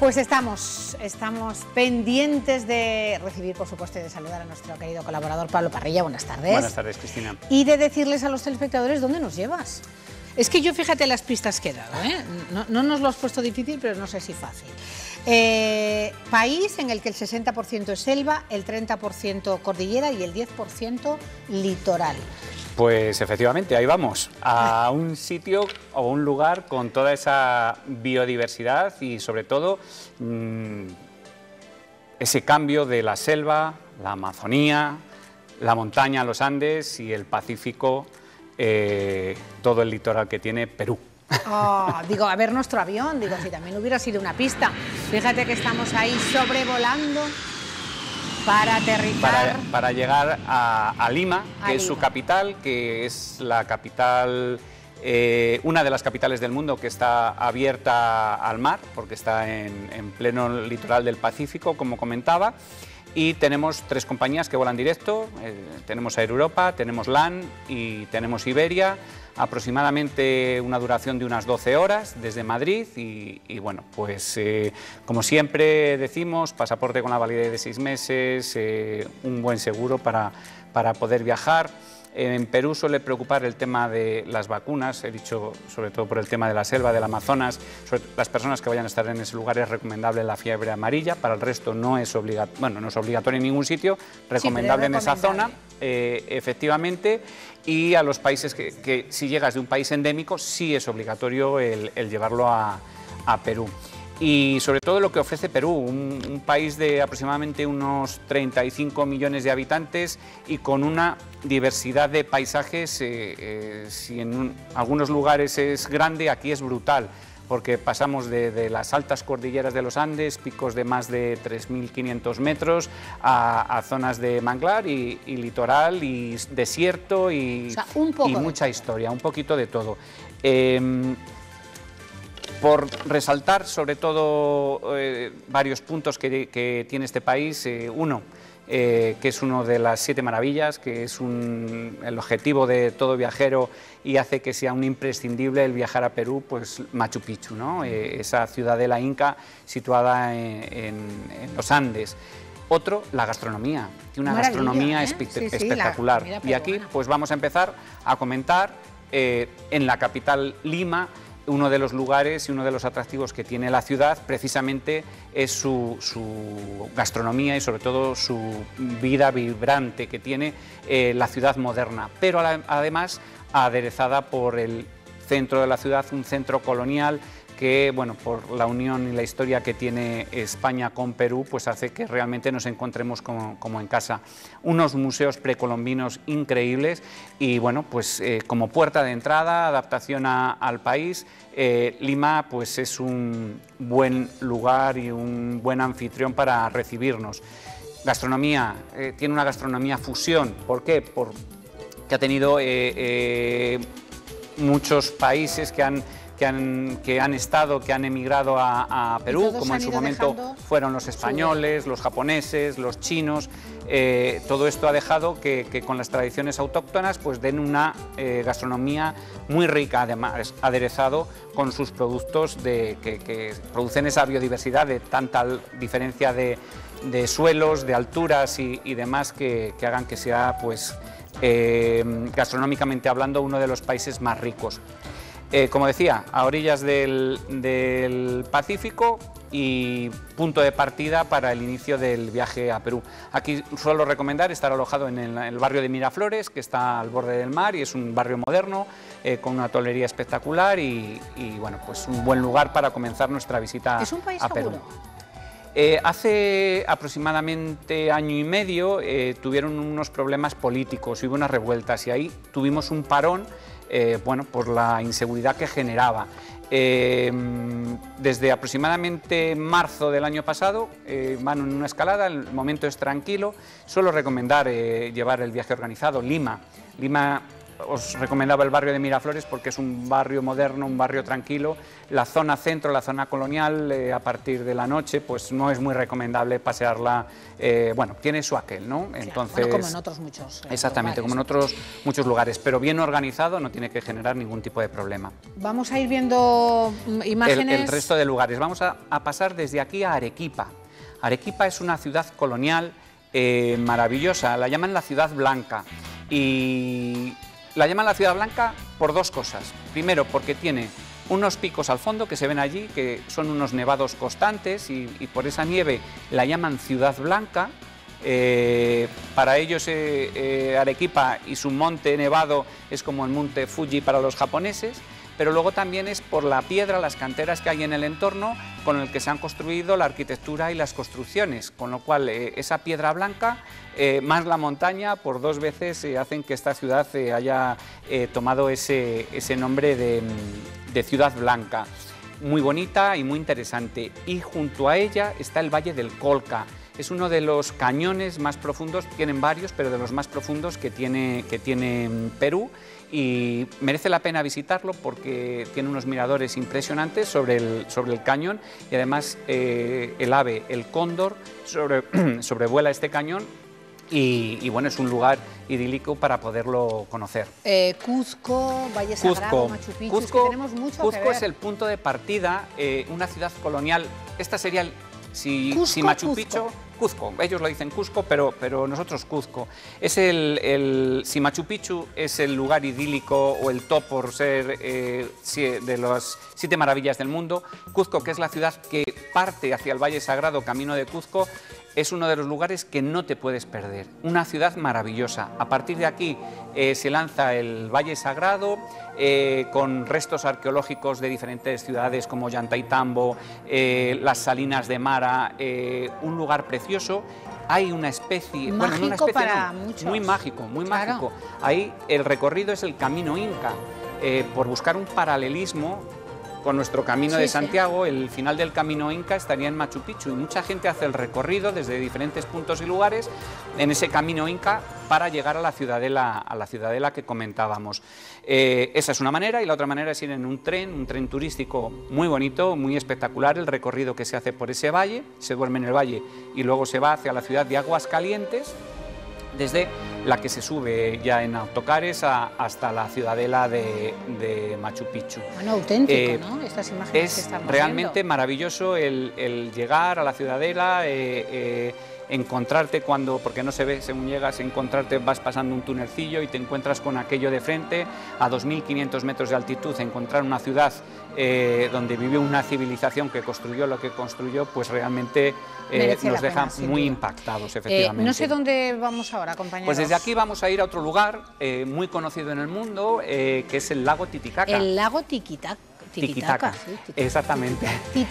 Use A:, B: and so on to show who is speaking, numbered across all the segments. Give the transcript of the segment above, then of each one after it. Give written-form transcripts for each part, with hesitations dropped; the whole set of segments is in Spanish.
A: Pues estamos pendientes de recibir, por supuesto, y de saludar a nuestro querido colaborador Pablo Parrilla. Buenas tardes.
B: Buenas tardes, Cristina.
A: Y de decirles a los telespectadores dónde nos llevas. Es que yo, fíjate las pistas que he dado, ¿eh? No nos lo has puesto difícil, pero no sé si fácil. País en el que el 60% es selva, el 30% cordillera y el 10% litoral.
B: Pues efectivamente, ahí vamos, a un sitio o un lugar con toda esa biodiversidad y sobre todo ese cambio de la selva, la Amazonía, la montaña, los Andes y el Pacífico, todo el litoral que tiene Perú.
A: Oh, digo, a ver nuestro avión, digo, si también hubiera sido una pista. Fíjate que estamos ahí sobrevolando para aterrizar.
B: Para llegar a Lima, que es su capital, que es la capital, una de las capitales del mundo que está abierta al mar, porque está en pleno litoral del Pacífico, como comentaba. Y tenemos 3 compañías que vuelan directo, tenemos Air Europa, tenemos LAN y tenemos Iberia, aproximadamente una duración de unas 12 horas desde Madrid y bueno, pues como siempre decimos, pasaporte con la validez de 6 meses, un buen seguro para poder viajar. En Perú suele preocupar el tema de las vacunas, he dicho sobre todo por el tema de la selva, del Amazonas. Sobre las personas que vayan a estar en ese lugar es recomendable la fiebre amarilla, para el resto no es obligatorio, bueno, no es obligatorio en ningún sitio, recomendable en esa zona, efectivamente. Y a los países que si llegas de un país endémico sí es obligatorio el llevarlo a Perú. Y sobre todo lo que ofrece Perú, un país de aproximadamente unos 35 millones de habitantes y con una diversidad de paisajes, si en algunos lugares es grande, aquí es brutal, porque pasamos de las altas cordilleras de los Andes, picos de más de 3.500 metros, a zonas de manglar y litoral y desierto y,
A: o sea, y
B: mucha historia, un poquito de todo. Por resaltar sobre todo varios puntos que tiene este país, uno, que es uno de las 7 maravillas, que es el objetivo de todo viajero y hace que sea un imprescindible el viajar a Perú, pues Machu Picchu, ¿no? Esa ciudadela inca situada en los Andes. Otro, la gastronomía, tiene una gastronomía espectacular. Y aquí pues vamos a empezar a comentar en la capital Lima. Uno de los lugares y uno de los atractivos que tiene la ciudad precisamente es su gastronomía y sobre todo su vida vibrante que tiene la ciudad moderna, pero además aderezada por el centro de la ciudad, un centro colonial que, bueno, por la unión y la historia que tiene España con Perú, pues hace que realmente nos encontremos como en casa. Unos museos precolombinos increíbles y, bueno, pues como puerta de entrada, adaptación al país, Lima pues es un buen lugar y un buen anfitrión para recibirnos. Gastronomía, tiene una gastronomía fusión. ¿Por qué? Porque ha tenido muchos países que han emigrado a Perú, como en su momento fueron los españoles, los japoneses, los chinos. Todo esto ha dejado que con las tradiciones autóctonas pues den una gastronomía muy rica, además aderezado con sus productos que producen esa biodiversidad de tanta diferencia de suelos, de alturas y demás que hagan que sea, pues, gastronómicamente hablando, uno de los países más ricos. Como decía, a orillas del Pacífico y punto de partida para el inicio del viaje a Perú. Aquí suelo recomendar estar alojado en el barrio de Miraflores, que está al borde del mar y es un barrio moderno, con una hotelería espectacular y bueno, pues un buen lugar para comenzar nuestra visita a Perú. Hace aproximadamente año y medio tuvieron unos problemas políticos, hubo unas revueltas y ahí tuvimos un parón, bueno, por la inseguridad que generaba. Desde aproximadamente marzo del año pasado van en una escalada, el momento es tranquilo. Suelo recomendar llevar el viaje organizado. Lima os recomendaba el barrio de Miraflores porque es un barrio moderno, un barrio tranquilo. La zona centro, la zona colonial, a partir de la noche, pues no es muy recomendable pasearla. Bueno, tiene su aquel, ¿no? Entonces,
A: bueno, como en otros muchos
B: exactamente,
A: lugares.
B: como en otros muchos lugares, pero bien organizado, no tiene que generar ningún tipo de problema.
A: Vamos a ir viendo imágenes.
B: El resto de lugares. Vamos a pasar desde aquí a Arequipa. Arequipa es una ciudad colonial maravillosa, la llaman la Ciudad Blanca. Y la llaman la Ciudad Blanca por dos cosas. Primero, porque tiene unos picos al fondo que se ven allí, que son unos nevados constantes, y por esa nieve la llaman Ciudad Blanca. Para ellos Arequipa y su monte nevado es como el monte Fuji para los japoneses, pero luego también es por la piedra, las canteras que hay en el entorno con el que se han construido la arquitectura y las construcciones, con lo cual esa piedra blanca más la montaña por dos veces hacen que esta ciudad haya tomado ese nombre de Ciudad Blanca. Muy bonita y muy interesante, y junto a ella está el Valle del Colca. Es uno de los cañones más profundos, tienen varios, pero de los más profundos que tiene Perú, y merece la pena visitarlo porque tiene unos miradores impresionantes sobre el cañón, y además el ave, el cóndor, sobrevuela este cañón, y bueno, es un lugar idílico para poderlo conocer.
A: Cuzco, Valle Sagrado, Machu Picchu, es que tenemos mucho que ver.
B: Cuzco es el punto de partida, una ciudad colonial. Esta sería si Machu Picchu, Cuzco, ellos lo dicen Cusco, pero nosotros Cuzco. Es si Machu Picchu es el lugar idílico o el top por ser de las 7 maravillas del mundo, Cuzco, que es la ciudad que parte hacia el Valle Sagrado, camino de Cuzco, es uno de los lugares que no te puedes perder. Una ciudad maravillosa. A partir de aquí se lanza el Valle Sagrado, con restos arqueológicos de diferentes ciudades como Ollantaytambo, las Salinas de Mara, un lugar precioso. Hay una especie,
A: mágico para muchos.
B: Muy mágico, muy mágico. Ahí el recorrido es el Camino Inca, por buscar un paralelismo con nuestro Camino de Santiago. El final del Camino Inca estaría en Machu Picchu, y mucha gente hace el recorrido desde diferentes puntos y lugares en ese Camino Inca para llegar a la ciudadela que comentábamos. Esa es una manera, y la otra manera es ir en un tren turístico muy bonito, muy espectacular, el recorrido que se hace por ese valle, se duerme en el valle y luego se va hacia la ciudad de Aguascalientes, desde la que se sube ya en autocares hasta la ciudadela de Machu Picchu.
A: Bueno, auténtico, ¿no? Estas imágenes que estamos viendo.
B: Es realmente maravilloso el llegar a la ciudadela, encontrarte porque no se ve según llegas, vas pasando un tunelcillo y te encuentras con aquello de frente, a 2.500 metros de altitud, encontrar una ciudad donde vivió una civilización que construyó lo que construyó, pues realmente nos deja muy impactados, efectivamente.
A: No sé dónde vamos ahora, compañeros.
B: Pues desde aquí vamos a ir a otro lugar muy conocido en el mundo, que es el lago Titicaca.
A: El lago Titicaca.
B: Sí, exactamente.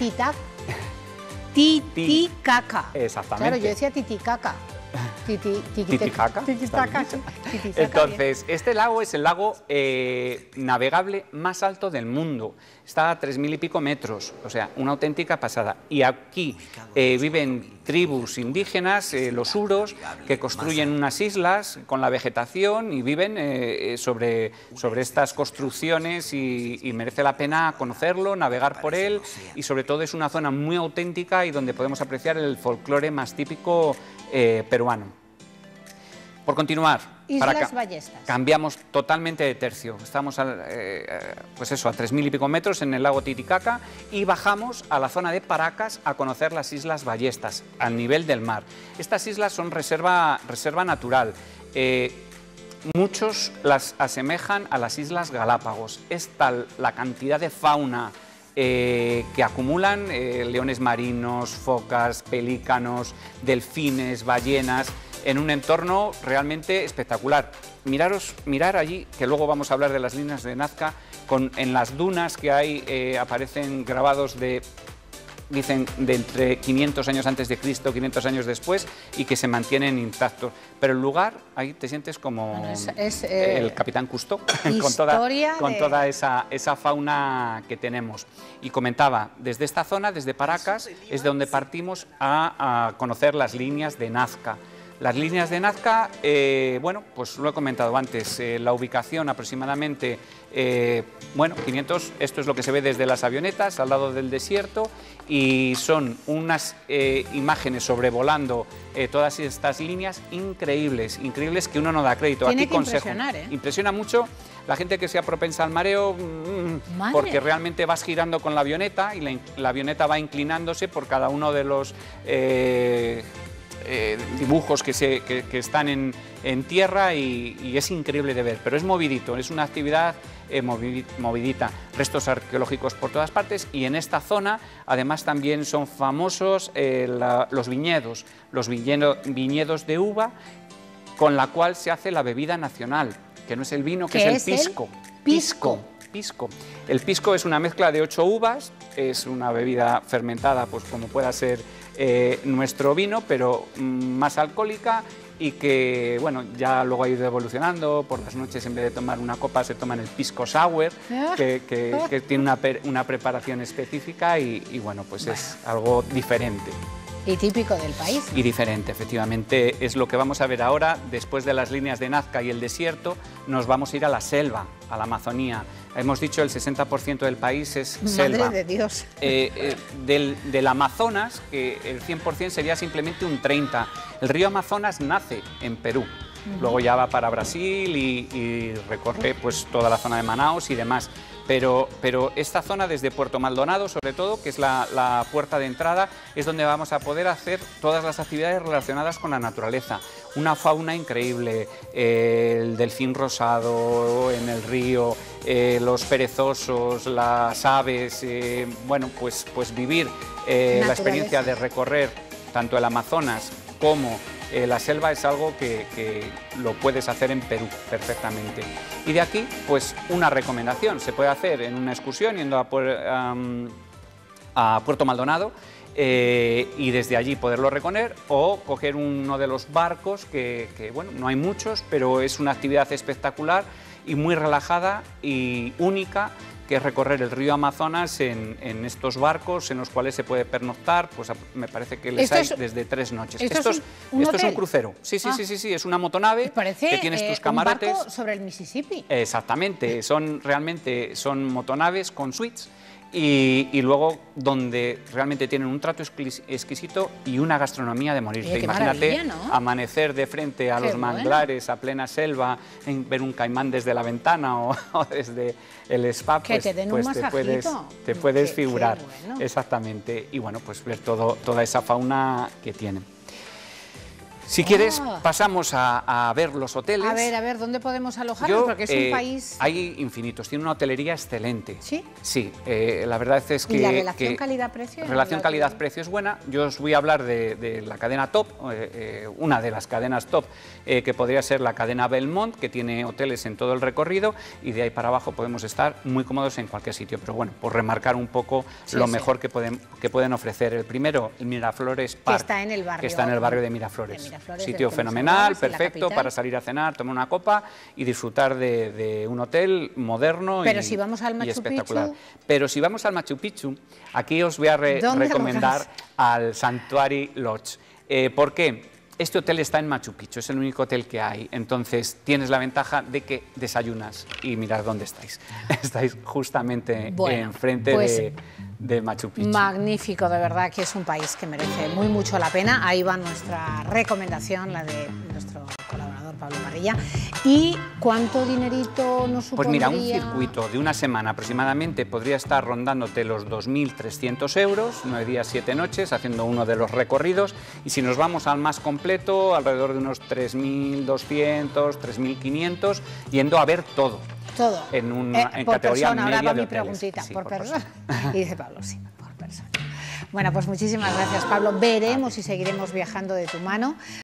A: Titicaca.
B: Exactamente.
A: Claro, yo decía Titicaca.
B: Titicaca. Entonces, este lago es el lago navegable más alto del mundo. Está a 3.000 y pico metros, o sea, una auténtica pasada. Y aquí viven tribus indígenas, los huros, que construyen unas islas con la vegetación y viven sobre estas construcciones, y merece la pena conocerlo, navegar por él, y sobre todo es una zona muy auténtica y donde podemos apreciar el folclore más típico peruano. Por continuar,
A: Islas Ballestas.
B: Cambiamos totalmente de tercio. Estamos pues eso, a 3.000 y pico metros en el lago Titicaca, y bajamos a la zona de Paracas a conocer las Islas Ballestas, al nivel del mar. Estas islas son reserva natural. Muchos las asemejan a las Islas Galápagos. Es tal la cantidad de fauna que acumulan, leones marinos, focas, pelícanos, delfines, ballenas, en un entorno realmente espectacular. Mirar allí, que luego vamos a hablar de las líneas de Nazca, en las dunas que hay aparecen grabados dicen de entre 500 años antes de Cristo, 500 años después, y que se mantienen intactos. Pero el lugar, ahí te sientes como el Capitán Cousteau, con toda esa fauna que tenemos. Y comentaba, desde esta zona, desde Paracas, es de donde partimos a conocer las líneas de Nazca. Las líneas de Nazca, bueno, pues lo he comentado antes, la ubicación aproximadamente, bueno, 500, esto es lo que se ve desde las avionetas al lado del desierto, y son unas imágenes sobrevolando todas estas líneas increíbles, increíbles, que uno no da crédito.
A: Tiene
B: Aquí
A: que
B: consejo,
A: impresionar, ¿eh?
B: Impresiona mucho la gente que sea propensa al mareo, porque realmente vas girando con la avioneta y la avioneta va inclinándose por cada uno de los dibujos que están en tierra, y es increíble de ver, pero es movidito, es una actividad movidita, restos arqueológicos por todas partes, y en esta zona además también son famosos los viñedos de uva, con la cual se hace la bebida nacional, que no es el vino, que es el pisco. Pisco. El pisco es una mezcla de 8 uvas, es una bebida fermentada, pues como pueda ser nuestro vino, pero más alcohólica, y que, bueno, ya luego ha ido evolucionando. Por las noches, en vez de tomar una copa, se toman el pisco sour, que tiene una preparación específica, y bueno, pues es algo diferente.
A: Y típico del país.
B: Y diferente, efectivamente, es lo que vamos a ver ahora. Después de las líneas de Nazca y el desierto, nos vamos a ir a la selva, a la Amazonía. Hemos dicho el 60% del país es selva.
A: Madre de Dios.
B: Del Amazonas, que el 100% sería simplemente un 30%. El río Amazonas nace en Perú. Luego ya va para Brasil y recorre pues toda la zona de Manaos y demás. Pero esta zona, desde Puerto Maldonado, sobre todo, que es la puerta de entrada, es donde vamos a poder hacer todas las actividades relacionadas con la naturaleza. Una fauna increíble, el delfín rosado en el río, los perezosos, las aves, bueno, pues vivir la experiencia de recorrer tanto el Amazonas como la selva es algo que lo puedes hacer en Perú perfectamente. Y de aquí, pues una recomendación, se puede hacer en una excursión yendo a Puerto Maldonado, y desde allí poderlo recorrer, o coger uno de los barcos que bueno, no hay muchos, pero es una actividad espectacular y muy relajada y única, que es recorrer el río Amazonas en estos barcos, en los cuales se puede pernoctar, pues me parece que les hay desde 3 noches. Esto es un crucero. Sí, es una motonave que tienes tus camarotes.
A: Un barco sobre el Mississippi.
B: Exactamente, realmente son motonaves con suites. Y luego donde realmente tienen un trato exquisito y una gastronomía de morirte. Imagínate, ¿no?, amanecer de frente a los manglares, a plena selva, ver un caimán desde la ventana o desde el spa, pues te puedes figurar. Bueno. Exactamente, y bueno, pues ver toda esa fauna que tienen. Si quieres, pasamos a ver los hoteles.
A: A ver, ¿dónde podemos alojarnos? Porque es un país...
B: Hay infinitos, tiene una hotelería excelente.
A: ¿Sí?
B: Sí, la verdad es que...
A: ¿Y la relación calidad-precio?
B: Relación calidad-precio es buena. Yo os voy a hablar de la cadena top, una de las cadenas top, que podría ser la cadena Belmont, que tiene hoteles en todo el recorrido, y de ahí para abajo podemos estar muy cómodos en cualquier sitio. Pero bueno, por remarcar un poco lo mejor que pueden ofrecer. El primero, el Miraflores Park, que está en el barrio de Miraflores. Sitio fenomenal, perfecto para salir a cenar, tomar una copa y disfrutar de un hotel moderno
A: si vamos al Machu
B: espectacular.
A: Picchu...
B: Pero si vamos al Machu Picchu, aquí os voy a recomendar al Sanctuary Lodge. ¿Por qué? Este hotel está en Machu Picchu, es el único hotel que hay, entonces tienes la ventaja de que desayunas y mirad dónde estáis. Estáis justamente enfrente de Machu Picchu.
A: Magnífico, de verdad que es un país que merece mucho la pena. Ahí va nuestra recomendación, la de nuestro colaborador Pablo Parrilla. ¿Y cuánto dinerito nos supondría?
B: Pues mira, un circuito de una semana aproximadamente podría estar rondándote los 2.300 euros, 9 días, 7 noches, haciendo uno de los recorridos. Y si nos vamos al más completo, alrededor de unos 3.200, 3.500, yendo a ver todo.
A: Todo.
B: En
A: por
B: categoría
A: persona,
B: media
A: ahora va
B: de
A: mi
B: hoteles.
A: preguntita,
B: Sí,
A: por persona. Y dice Pablo, sí, por persona. Bueno, pues muchísimas gracias, Pablo. Veremos y seguiremos viajando de tu mano.